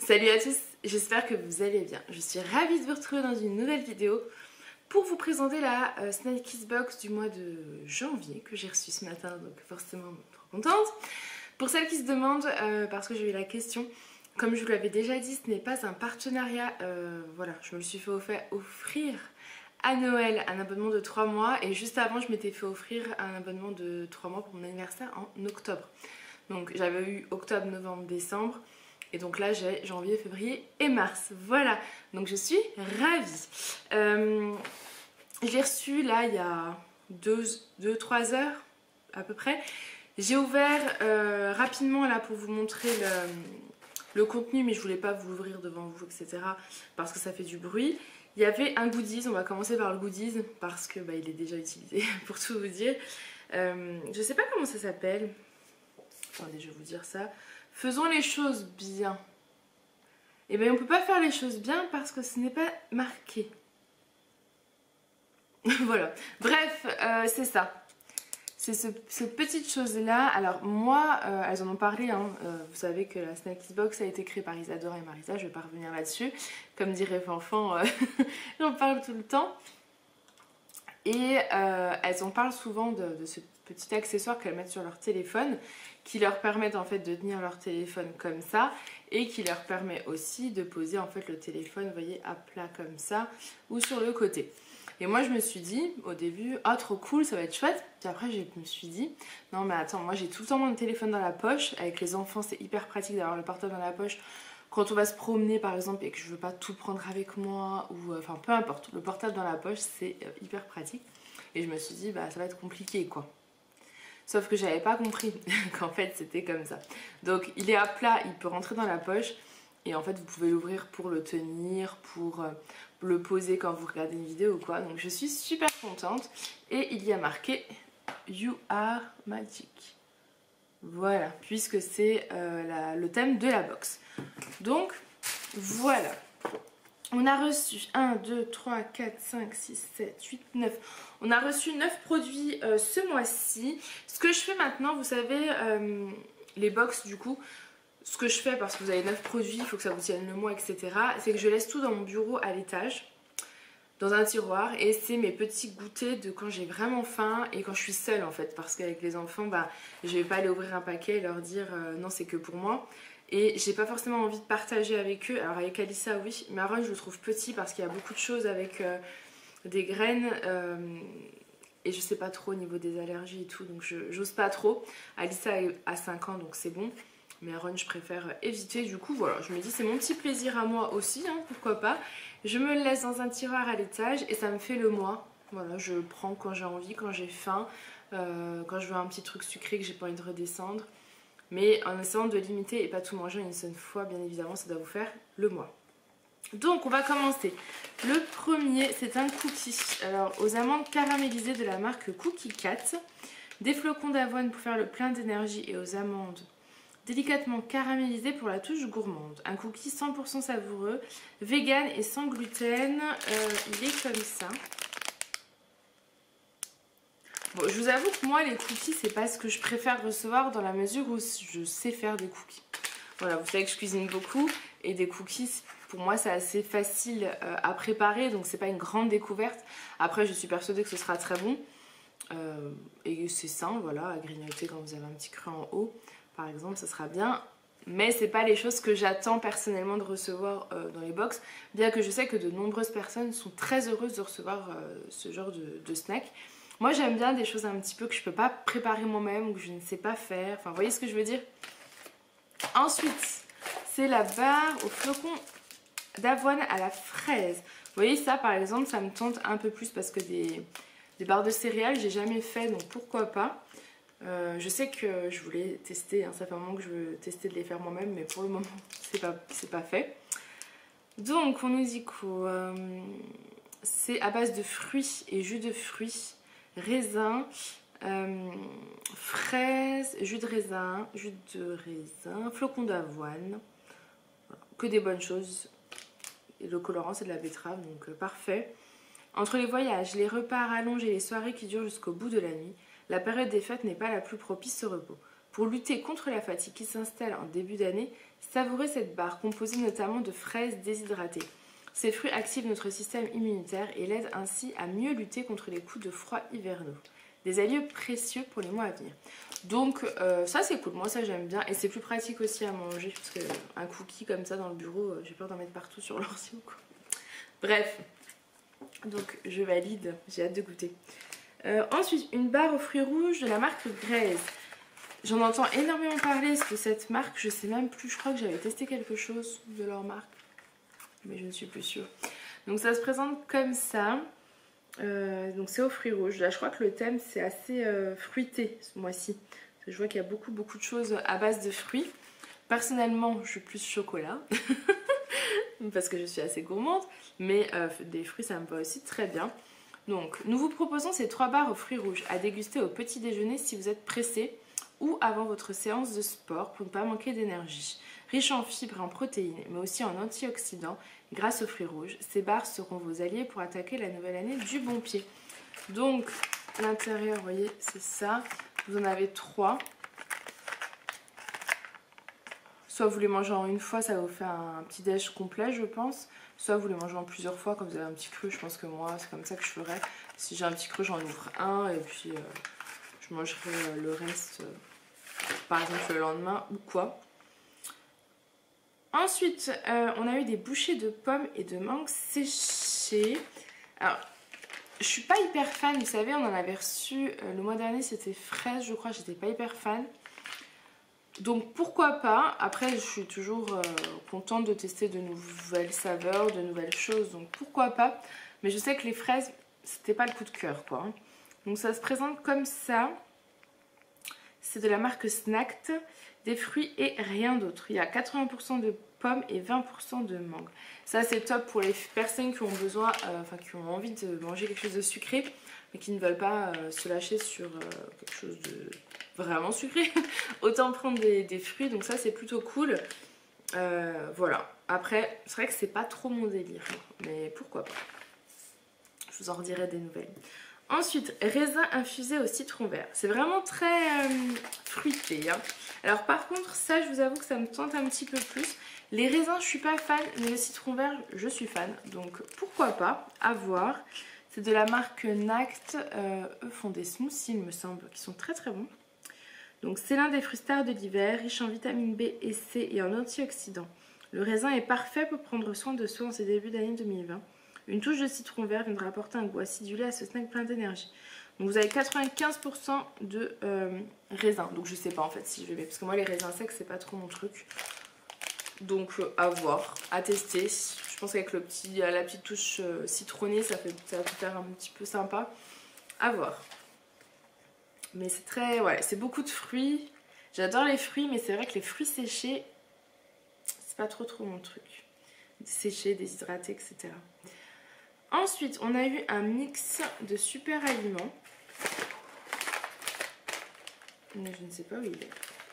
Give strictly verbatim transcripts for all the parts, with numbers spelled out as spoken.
Salut à tous, j'espère que vous allez bien. Je suis ravie de vous retrouver dans une nouvelle vidéo pour vous présenter la euh, Snail Kiss Box du mois de janvier que j'ai reçue ce matin, donc forcément trop contente. Pour celles qui se demandent, euh, parce que j'ai eu la question, comme je vous l'avais déjà dit, ce n'est pas un partenariat, euh, voilà, je me le suis fait offrir à Noël un abonnement de trois mois et juste avant je m'étais fait offrir un abonnement de trois mois pour mon anniversaire en octobre. Donc j'avais eu octobre, novembre, décembre. Et donc là j'ai janvier, février et mars. Voilà, donc je suis ravie. Euh, je l'ai reçu là il y a deux trois heures à peu près. J'ai ouvert euh, rapidement là pour vous montrer le, le contenu, mais je voulais pas vous l'ouvrir devant vous, et cetera. Parce que ça fait du bruit. Il y avait un goodies, on va commencer par le goodies parce que bah, il est déjà utilisé pour tout vous dire. Euh, je sais pas comment ça s'appelle. Attendez, je vais vous dire ça. Faisons les choses bien. Et bien on ne peut pas faire les choses bien parce que ce n'est pas marqué. Voilà. Bref, euh, c'est ça. C'est ce, cette petite chose-là. Alors moi, euh, elles en ont parlé. Hein. Euh, vous savez que la Snail Kiss Box a été créée par Isadora et Marisa. Je ne vais pas revenir là-dessus. Comme dirait Fanfan, euh, j'en parle tout le temps. Et euh, elles en parlent souvent de, de ce petit accessoire qu'elles mettent sur leur téléphone qui leur permettent en fait de tenir leur téléphone comme ça et qui leur permet aussi de poser en fait le téléphone, vous voyez, à plat comme ça ou sur le côté. Et moi je me suis dit au début, ah trop cool, ça va être chouette. Puis après je me suis dit, non mais attends, moi j'ai tout le temps mon téléphone dans la poche. Avec les enfants c'est hyper pratique d'avoir le portable dans la poche quand on va se promener par exemple et que je veux pas tout prendre avec moi, ou enfin peu importe, le portable dans la poche c'est hyper pratique. Et je me suis dit bah ça va être compliqué quoi. Sauf que j'avais pas compris qu'en fait c'était comme ça. Donc il est à plat, il peut rentrer dans la poche et en fait vous pouvez l'ouvrir pour le tenir, pour euh, le poser quand vous regardez une vidéo ou quoi. Donc je suis super contente et il y a marqué You are magic. Voilà, puisque c'est euh, le thème de la box. Donc voilà. On a reçu un, deux, trois, quatre, cinq, six, sept, huit, neuf. On a reçu neuf produits euh, ce mois-ci. Ce que je fais maintenant, vous savez, euh, les box du coup, ce que je fais parce que vous avez neuf produits, il faut que ça vous tienne le mois, et cetera. C'est que je laisse tout dans mon bureau à l'étage, dans un tiroir. Et c'est mes petits goûters de quand j'ai vraiment faim et quand je suis seule en fait. Parce qu'avec les enfants, bah, je vais pas aller ouvrir un paquet et leur dire euh, non c'est que pour moi. Et j'ai pas forcément envie de partager avec eux. Alors avec Alissa oui, mais Aaron je le trouve petit parce qu'il y a beaucoup de choses avec euh, des graines euh, et je sais pas trop au niveau des allergies et tout, donc j'ose pas trop. Alissa a cinq ans donc c'est bon, mais Aaron je préfère éviter. Du coup voilà, je me dis c'est mon petit plaisir à moi aussi, hein, pourquoi pas. Je me le laisse dans un tiroir à l'étage et ça me fait le mois. Voilà, je le prends quand j'ai envie, quand j'ai faim, euh, quand je veux un petit truc sucré que j'ai pas envie de redescendre. Mais en essayant de limiter et pas tout manger en une seule fois, bien évidemment, ça doit vous faire le mois. Donc on va commencer. Le premier, c'est un cookie. Alors aux amandes caramélisées de la marque Cookie Cat. Des flocons d'avoine pour faire le plein d'énergie et aux amandes délicatement caramélisées pour la touche gourmande. Un cookie cent pour cent savoureux, vegan et sans gluten. Euh, il est comme ça. Bon, je vous avoue que moi les cookies c'est pas ce que je préfère recevoir dans la mesure où je sais faire des cookies. Voilà, vous savez que je cuisine beaucoup et des cookies pour moi c'est assez facile euh, à préparer, donc c'est pas une grande découverte. Après je suis persuadée que ce sera très bon euh, et c'est sain, voilà, à grignoter quand vous avez un petit creux en haut par exemple, ça sera bien. Mais c'est pas les choses que j'attends personnellement de recevoir euh, dans les box, bien que je sais que de nombreuses personnes sont très heureuses de recevoir euh, ce genre de, de snack. Moi j'aime bien des choses un petit peu que je peux pas préparer moi-même ou que je ne sais pas faire. Enfin vous voyez ce que je veux dire. Ensuite c'est la barre aux flocons d'avoine à la fraise. Vous voyez ça par exemple ça me tente un peu plus parce que des, des barres de céréales j'ai jamais fait donc pourquoi pas. Euh, je sais que je voulais tester, hein, ça fait un moment que je veux tester de les faire moi-même mais pour le moment c'est pas, c'est pas fait. Donc on nous dit quoi euh, c'est à base de fruits et jus de fruits. Raisin, euh, fraises, jus de raisin, jus de raisin, flocons d'avoine, voilà. Que des bonnes choses. Et le colorant c'est de la betterave donc euh, parfait. Entre les voyages, les repas à rallonge et les soirées qui durent jusqu'au bout de la nuit, la période des fêtes n'est pas la plus propice au repos. Pour lutter contre la fatigue qui s'installe en début d'année, Savourez cette barre composée notamment de fraises déshydratées. Ces fruits activent notre système immunitaire et l'aident ainsi à mieux lutter contre les coups de froid hivernaux. Des alliés précieux pour les mois à venir. Donc euh, ça c'est cool, moi ça j'aime bien et c'est plus pratique aussi à manger parce qu'un cookie comme ça dans le bureau, euh, j'ai peur d'en mettre partout sur l'ordi ou quoi. Bref, donc je valide, j'ai hâte de goûter. Euh, ensuite, une barre aux fruits rouges de la marque Graze. J'en entends énormément parler de cette marque, je sais même plus, je crois que j'avais testé quelque chose de leur marque, mais je ne suis plus sûre. Donc ça se présente comme ça. Euh, donc c'est aux fruits rouges. Là je crois que le thème c'est assez euh, fruité ce mois-ci. Je vois qu'il y a beaucoup beaucoup de choses à base de fruits. Personnellement je suis plus chocolat parce que je suis assez gourmande, mais euh, des fruits ça me va aussi très bien. Donc nous vous proposons ces trois barres aux fruits rouges à déguster au petit déjeuner si vous êtes pressé ou avant votre séance de sport pour ne pas manquer d'énergie. Riches en fibres et en protéines, mais aussi en antioxydants, grâce aux fruits rouges, ces barres seront vos alliés pour attaquer la nouvelle année du bon pied. Donc, l'intérieur, vous voyez, c'est ça. Vous en avez trois. Soit vous les mangez en une fois, ça vous fait un petit déj complet, je pense. Soit vous les mangez en plusieurs fois quand vous avez un petit creux. Je pense que moi, c'est comme ça que je ferais. Si j'ai un petit creux, j'en ouvre un et puis euh, je mangerai le reste, euh, par exemple, le lendemain ou quoi. Ensuite, euh, on a eu des bouchées de pommes et de mangue séchées. Alors, je suis pas hyper fan, vous savez, on en avait reçu euh, le mois dernier, c'était fraise, je crois, j'étais pas hyper fan. Donc pourquoi pas. Après, je suis toujours euh, contente de tester de nouvelles saveurs, de nouvelles choses, donc pourquoi pas. Mais je sais que les fraises, c'était pas le coup de cœur, quoi. Donc ça se présente comme ça. C'est de la marque Snacked, des fruits et rien d'autre. Il y a quatre-vingts pour cent de pommes et vingt pour cent de mangue. Ça c'est top pour les personnes qui ont besoin, euh, enfin qui ont envie de manger quelque chose de sucré, mais qui ne veulent pas euh, se lâcher sur euh, quelque chose de vraiment sucré. Autant prendre des, des fruits, donc ça c'est plutôt cool. Euh, voilà. Après, c'est vrai que c'est pas trop mon délire, mais pourquoi pas. Je vous en redirai des nouvelles. Ensuite, raisin infusé au citron vert. C'est vraiment très euh, fruité. Hein. Alors par contre, ça je vous avoue que ça me tente un petit peu plus. Les raisins, je suis pas fan, mais le citron vert, je suis fan. Donc pourquoi pas, à voir. C'est de la marque Nact. Euh, eux font des smoothies, il me semble, qui sont très très bons. Donc c'est l'un des fruits stars de l'hiver, riche en vitamine B et C et en antioxydants. Le raisin est parfait pour prendre soin de soi en ce début d'année deux mille vingt. Une touche de citron vert viendra apporter un goût acidulé à ce snack plein d'énergie. Donc vous avez quatre-vingt-quinze pour cent de euh, raisin. Donc je sais pas en fait si je vais mettre. Parce que moi les raisins secs c'est pas trop mon truc. Donc euh, à voir, à tester. Je pense qu'avec le petit, la petite touche euh, citronnée ça, fait, ça va faire un petit peu sympa. À voir. Mais c'est très... Ouais, c'est beaucoup de fruits. J'adore les fruits mais c'est vrai que les fruits séchés c'est pas trop trop mon truc. Séchés, déshydratés, et cetera. Ensuite, on a eu un mix de super aliments. Mais je ne sais pas où il est.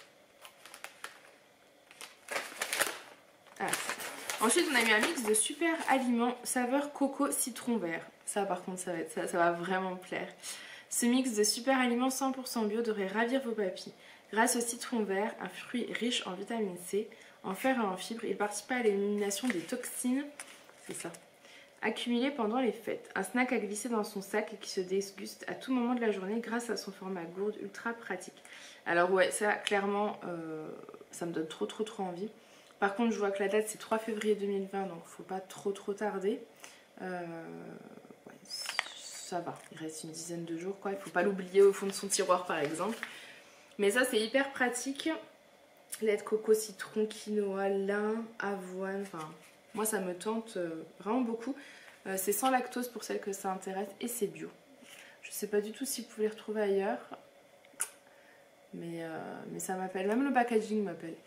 Ah. Ensuite, on a eu un mix de super aliments saveur coco citron vert. Ça, par contre, ça va, être, ça, ça va vraiment me plaire. Ce mix de super aliments cent pour cent bio devrait ravir vos papilles. Grâce au citron vert, un fruit riche en vitamine C, en fer et en fibres, il participe à l'élimination des toxines. C'est ça. Accumulé pendant les fêtes. Un snack à glisser dans son sac et qui se déguste à tout moment de la journée grâce à son format gourde ultra pratique. Alors ouais, ça clairement, euh, ça me donne trop trop trop envie. Par contre, je vois que la date c'est trois février deux mille vingt, donc faut pas trop trop tarder. Euh, ouais, ça va, il reste une dizaine de jours quoi. Il faut pas l'oublier au fond de son tiroir par exemple. Mais ça c'est hyper pratique. Lait de coco, citron, quinoa, lin, avoine, enfin... Moi ça me tente euh, vraiment beaucoup. Euh, c'est sans lactose pour celles que ça intéresse et c'est bio. Je sais pas du tout si vous pouvez les retrouver ailleurs. Mais, euh, mais ça m'appelle. Même le packaging m'appelle.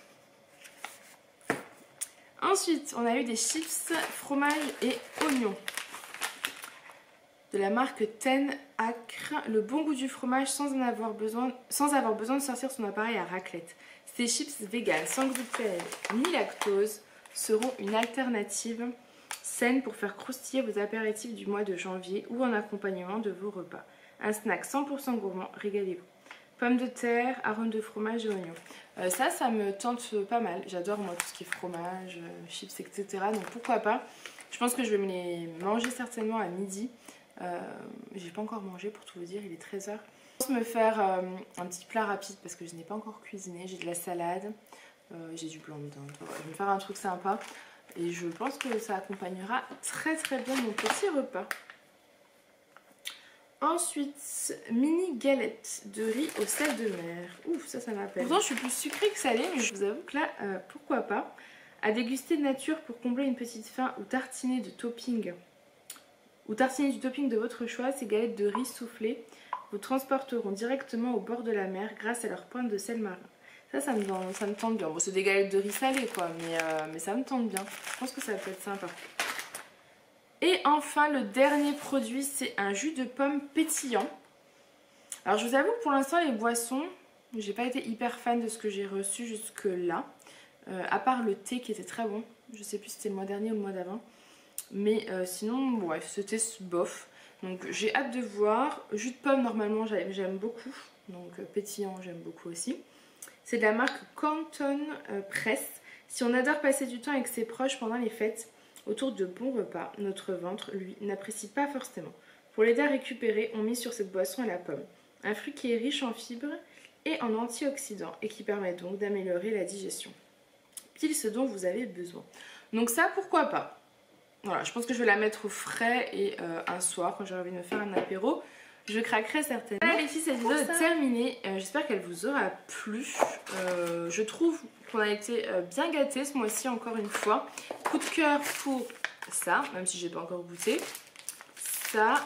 Ensuite, on a eu des chips, fromage et oignons. De la marque Ten Acre. Le bon goût du fromage sans en avoir besoin, sans avoir besoin de sortir son appareil à raclette. Ces chips vegan sans gluten ni lactose seront une alternative saine pour faire croustiller vos apéritifs du mois de janvier ou en accompagnement de vos repas. Un snack cent pour cent gourmand, régalez-vous. pommes de terre, arôme de fromage et oignon. Euh, ça, ça me tente pas mal. J'adore moi tout ce qui est fromage, euh, chips, et cetera. Donc pourquoi pas. Je pense que je vais me les manger certainement à midi. Euh, J'ai pas encore mangé pour tout vous dire, il est treize heures. Je pense me faire euh, un petit plat rapide parce que je n'ai pas encore cuisiné. J'ai de la salade, euh, j'ai du blanc de dinde. Voilà, je vais me faire un truc sympa et je pense que ça accompagnera très très bien mon petit repas. Ensuite, mini galette de riz au sel de mer. Ouf, ça, ça m'appelle. Pourtant, je suis plus sucrée que salée, mais je vous avoue que là, euh, pourquoi pas. À déguster nature pour combler une petite faim ou tartiner de topping. Ou tartiner du topping de votre choix, ces galettes de riz soufflées vous transporteront directement au bord de la mer grâce à leur pointe de sel marin. Ça, ça me, ça me tente bien. Bon, c'est des galettes de riz salées, quoi, mais, euh, mais ça me tente bien. Je pense que ça peut être sympa. Et enfin, le dernier produit, c'est un jus de pomme pétillant. Alors, je vous avoue que pour l'instant, les boissons, j'ai pas été hyper fan de ce que j'ai reçu jusque là. Euh, à part le thé qui était très bon. Je sais plus si c'était le mois dernier ou le mois d'avant. Mais euh, sinon, bref, c'était bof. Donc j'ai hâte de voir. Jus de pomme, normalement, j'aime beaucoup. Donc euh, pétillant, j'aime beaucoup aussi. C'est de la marque Canton euh, Press. Si on adore passer du temps avec ses proches pendant les fêtes, autour de bons repas, notre ventre, lui, n'apprécie pas forcément. Pour l'aider à récupérer, on mise sur cette boisson à la pomme. Un fruit qui est riche en fibres et en antioxydants et qui permet donc d'améliorer la digestion. Pile ce dont vous avez besoin. Donc ça, pourquoi pas. Voilà, je pense que je vais la mettre au frais et euh, un soir, quand j'aurai envie de me faire un apéro, je craquerai certainement. Voilà les filles, cette vidéo est terminée. Euh, J'espère qu'elle vous aura plu. Euh, je trouve qu'on a été euh, bien gâtés ce mois-ci, encore une fois. Coup de cœur pour ça, même si j'ai pas encore goûté. Ça.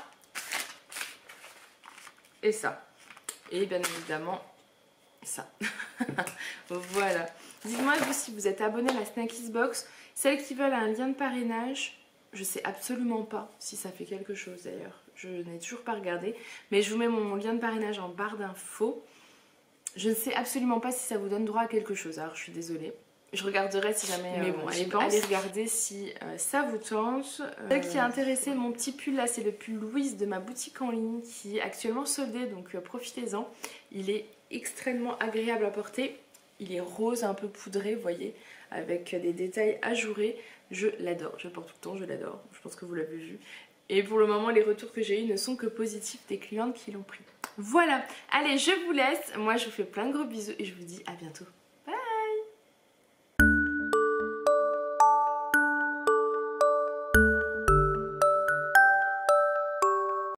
Et ça. Et bien évidemment, ça. Voilà. Dites-moi vous si vous êtes abonné à la Snackies Box. Celles qui veulent un lien de parrainage, je sais absolument pas si ça fait quelque chose d'ailleurs. Je n'ai toujours pas regardé. Mais je vous mets mon lien de parrainage en barre d'infos. Je ne sais absolument pas si ça vous donne droit à quelque chose. Alors je suis désolée. Je regarderai si jamais. Mais bon, euh, allez, allez regarder si euh, ça vous tente. Euh... Celle qui a intéressé mon petit pull là, c'est le pull Louise de ma boutique en ligne qui est actuellement soldé. Donc euh, profitez-en. Il est extrêmement agréable à porter. Il est rose, un peu poudré, vous voyez, avec des détails ajourés. Je l'adore, je le porte tout le temps, je l'adore. Je pense que vous l'avez vu. Et pour le moment, les retours que j'ai eus ne sont que positifs des clientes qui l'ont pris. Voilà, allez, je vous laisse. Moi, je vous fais plein de gros bisous et je vous dis à bientôt.